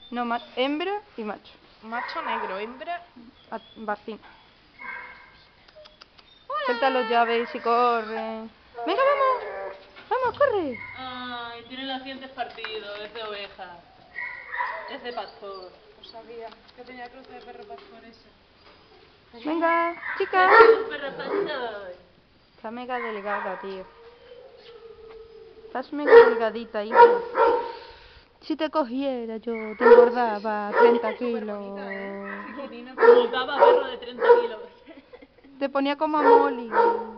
No, hembra y macho. Macho negro, hembra. Vacina. Suelta los llaves y corre. Venga, vamos. Vamos, corre. Ay, tiene los dientes partidos, es de oveja. Es de pastor. No sabía que tenía cruce de perro pastor ese. Venga, chica. Un perro pastor. Está mega delgada, tío. Estás mega delgadita, hija. Si te cogiera yo, te engordaba 30 kilos. Como daba perro de 30 kilos. Te ponía como a Molly.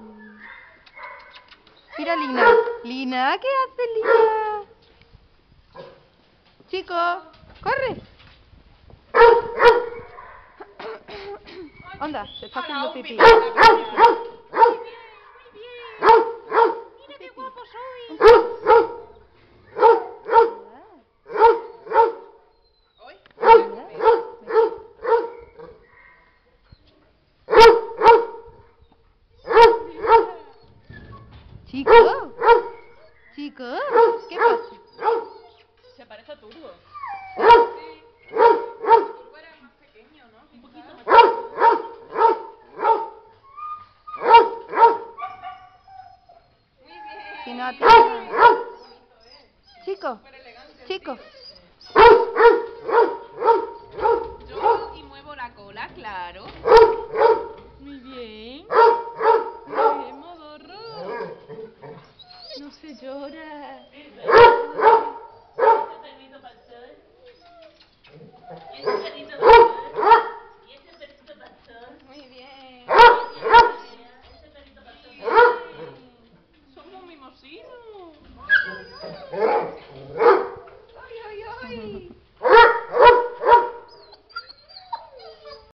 Mira, Lina. Lina, ¿qué hace Lina? Chico, corre. Anda, se está haciendo pipí. Mira qué guapo soy. Chico, chico, ¿qué pasa? Se parece a Turbo. Sí. Turbo era más pequeño, ¿no? Un poquito más. Muy bien. Si no, tía. Chico, chico.